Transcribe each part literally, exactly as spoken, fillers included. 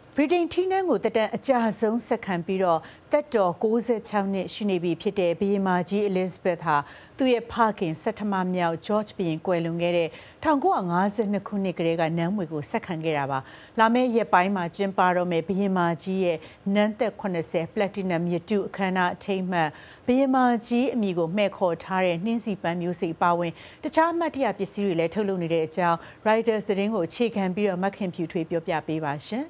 ဗြိတိန်ထီးနန်းကိုတက်တန်းအကြဆုံးဆက်ခံပြီးတော့တက်တော်၉၆နှစ်ရှိနေပြီဖြစ်တဲ့ဘုရင်မကြီး Elizabeth ဟာသူ့ရဲ့ဖခင်ဆဌမမြောက် George ဘုရင်ကွယ်လွန်ခဲ့တဲ့၁၉၅၂ခုနှစ်ကတည်းကနန်းမွေကိုဆက်ခံခဲ့တာပါလာမယ့်ရက်ပိုင်းမှာကျင်းပတော့မယ်ဘုရင်မကြီးရဲ့နန်းသက်၈၀ Platinum ရတုအခမ်းအနားအထိမ်းအမှတ်ဘုရင်မကြီးအမည်ကိုမှဲ့ခေါ်ထားတဲ့နှင်းစီပန်းမျိုးစိတ်ပါဝင်တခြားအမှတ်တရပစ္စည်းတွေလည်းထုတ်လုပ်နေတဲ့အကြောင်း Reuters သတင်းကိုအခြေခံပြီးတော့မခင်ဖြူထွေးပြောပြပေးပါရှင်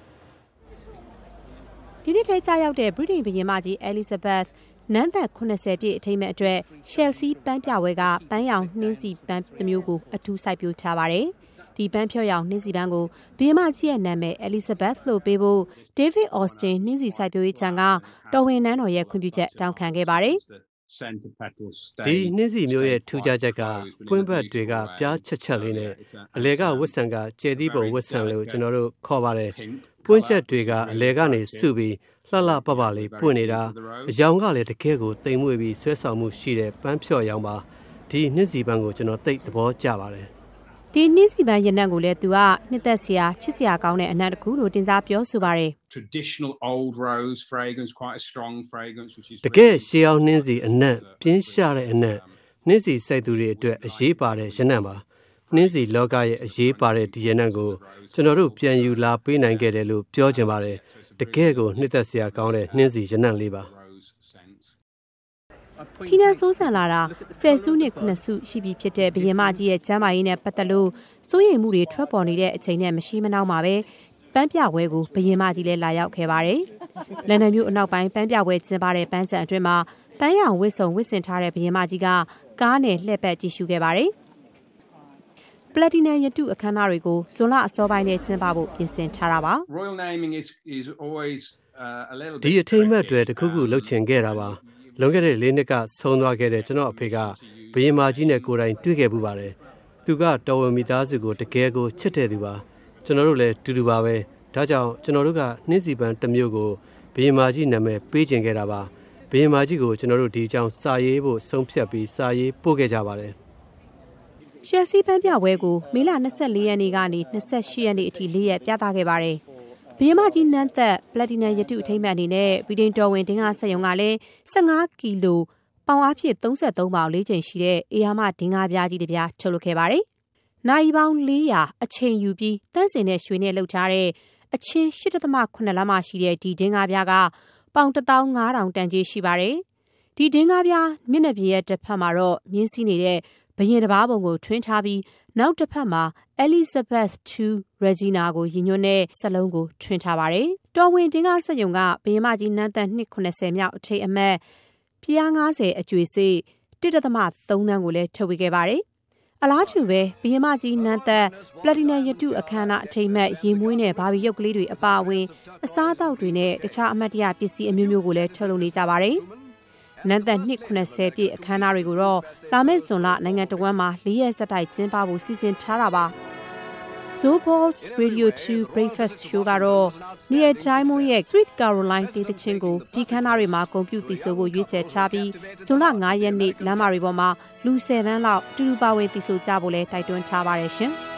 ဒီနေ့ထဲကျရောက်တဲ့ဗြိတိန်ဘုရင်မကြီး Elizabeth နန်းသက်၈၀ပြည့်အထိမ်းအမှတ်အတွက် Chelsea ပန်းပြပွဲကပန်းရောင်နှင်းစီပန်းတစ်မျိုးကိုအထူးစိုက်ပျိုးထားပါတယ်။ဒီပန်းဖြော့ရောင်နှင်းစီပန်းကိုဘုရင်မကြီးရဲ့နာမည် Elizabeth လို့ပေးဖို့ David Austin နှင်းစီစိုက်ပျိုးရေးခြံကတော်ဝင်နန်းတော်ရဲ့ခွင့်ပြုချက်တောင်းခံခဲ့ပါတယ်။ဒီနှင်းစီမျိုးရဲ့ထူးခြားချက်ကပွင့်ဘက်တွေကပြားချက်ချက်လေးနဲ့အလဲကဝတ်ဆံကကျဲသီးပုံဝတ်ဆံလို့ကျွန်တော်တို့ခေါ်ပါတယ်။ပွင့်ချက်တွေကအလဲကနေစုပြီးလှလှပပလေးပွင့်နေတာအယောင်ကလည်းတကယ်ကိုတိမ်မွေ့ပြီးဆွဲဆောင်မှုရှိတဲ့ပန်းဖြော့ရောင်ပါဒီနှင်းစီပန်းကိုကျွန်တော်သိသဘောကျပါတယ်ဒီနှင်းစီပန်းရနံ့ကိုလည်းသူကနှစ်သက်စရာချစ်စရာကောင်းတဲ့အနံ့တစ်ခုလို့တင်စားပြောဆိုပါတယ် traditional old rose fragrance quite a strong fragrance which is တကယ်ရှေးအောင်နှင်းစီအနံ့ပြင်းရှားတဲ့အနံ့နှင်းစီစိုက်သူတွေအတွက်အရေးပါတဲ့ရနံ့ပါနှင်းစီလောကရဲ့အရေးပါတဲ့ဒီရနံ့ကိုကျွန်တော်တို့ပြန်ယူလာပေးနိုင်ခဲ့တယ်လို့ပြောချင်ပါတယ်တကယ်ကိုနှစ်သက်စရာကောင်းတဲ့နှင်းစီရနံ့လေးပါထီးနန်းဆိုးဆန်လာတာဆယ်စုနှစ်ခုနှစ်စုရှိပြီဖြစ်တဲ့ဘုရင်မကြီးရဲ့ကျမ်းမာရေးနဲ့ပတ်သက်လို့စိုးရိမ်မှုတွေထွက်ပေါ်နေတဲ့အချိန်နဲ့မရှိမနှောင်းပါပဲပန်းပြပွဲကိုဘုရင်မကြီးလည်းလာရောက်ခဲ့ပါတယ်။လန်ဒန်မြို့အနောက်ပိုင်းပန်းပြပွဲကျင်းပတဲ့ပန်းခြံအတွင်းမှာပန်းရောင်ဝတ်စုံဝတ်ဆင်ထားတဲ့ဘုရင်မကြီးကကားနဲ့လှည့်ပတ်ကြည့်ရှုခဲ့ပါတယ်။ Platinum ရတုအခမ်းအနားတွေကိုဇွန်လအစောပိုင်းနဲ့ကျင်းပဖို့ပြင်ဆင်ထားတာပါ။ Royal naming is is always a little bit ဒီအထိမ်းအမှတ်တွေတခုခုလှုပ်ချင်ခဲ့တာပါလွန်ခဲ့တဲ့လေးနှစ်ကဆုံးသွားခဲ့တဲ့ကျွန်တော်အဖေကဘုရင်မကြီးနဲ့ကိုယ်တိုင်တွေ့ခဲ့ပူပါတယ်သူကတော်ဝင်မိသားစုကိုတကယ်ကိုချစ်တဲ့သူပါကျွန်တော်တို့လည်းတူတူပါပဲဒါကြောင့်ကျွန်တော်တို့ကနှင်းစီပန်းတစ်မျိုးကိုဘုရင်မကြီးနာမည်ပေးခြင်းခဲ့တာပါဘုရင်မကြီးကိုကျွန်တော်တို့ဒီအကြောင်းစာရေးဖို့ဆုံးဖြတ်ပြီးစာရေးပို့ခဲ့ကြပါတယ်ရှယ်ဆီပန်းပြပွဲကိုမေလ၂၄ရက်နေ့ကနေ၂၈ရက်နေ့အထိ၄ရက်ပြသခဲ့ပါတယ်ဘုရင်မကြီးနန်းသက်ပလက်တီနမ်ရတုအထိမ်းအမှတ်အနေနဲ့ဗြိတိန်တော်ဝင်ဒင်္ဂါစက်ရုံကလည်း၁၅ကီလိုပေါင်အားဖြင့်၃၃ပေါင်လေးချိန်ရှိတဲ့အေယာမဒင်္ဂါပြားကြီးတစ်ပြားထုတ်လုပ်ခဲ့ပါတယ်။နိုင်ပေါင်း၄ရာအချိန်ယူပြီးတန်းစင်နဲ့ရွှေနဲ့လှုပ်ထားတဲ့အချင်း၈.၇လမ်းမရှိတဲ့ဒီဒင်္ဂါပြားကပေါင်၁၅၀၀၀တန်ကြီးရှိပါတယ်။ဒီဒင်္ဂါပြားမျက်နှာပြင်ရဲ့တစ်ဖက်မှာတော့မြင်းစီးနေတဲ့ဘုရင်တစ်ပါးပုံကိုထွင်းထားပြီးနောက်တစ်ဖက်မှာ Elizabeth ဒု Regina ကိုရည်ညွှန်းတဲ့စက်လုံးကိုထွင်းထားပါတယ်။တော်ဝင်ဒင်္ဂါစက်ရုံကဘုရင်မကြီးနန်းသက်နှစ်၇၀မြောက်အထိမ်းအမှတ်ပြား၅၀အကျွေစေ့၁.၃သန်းကိုလည်းထုတ်ဝေခဲ့ပါတယ်။အလားတူပဲဘုရင်မကြီးနန်းသက်ပလက်တီနမ်ရတုအခမ်းအနားအထိမ်းအမှတ်ရေမွေးနဲ့ဘာဘီရုပ်ကလေးတွေအပါအဝင်အစားအသောက်တွေနဲ့တခြားအမှတ်တရပစ္စည်းအမျိုးမျိုးကိုလည်းထုတ်လုပ်နေကြပါတယ်။နန်းသက်နှစ်၇၀ပြည့်အခမ်းအနားတွေကိုတော့လာမယ့်ဇွန်လနိုင်ငံတော်ဝန်မှာ၄ရက်ဆက်တိုက်ကျင်းပဖို့စီစဉ်ထားတာပါ။ Zobal's Radio 2 Breakfast Show ကတော့ Neil Diamond ရဲ့ Sweet Caroline တေးသချင်းကိုဒီခန်းနားတွေမှာဂုဏ်ပြုသီဆိုဖို့ရွေးချယ်ထားပြီးဇွန်လ၅ရက်နေ့လမ်းမတွေပေါ်မှာလူ၁၀သန်းလောက်အတူတူပါဝင်သီဆိုကြဖို့လဲတိုက်တွန်းထားပါတယ်ရှင်။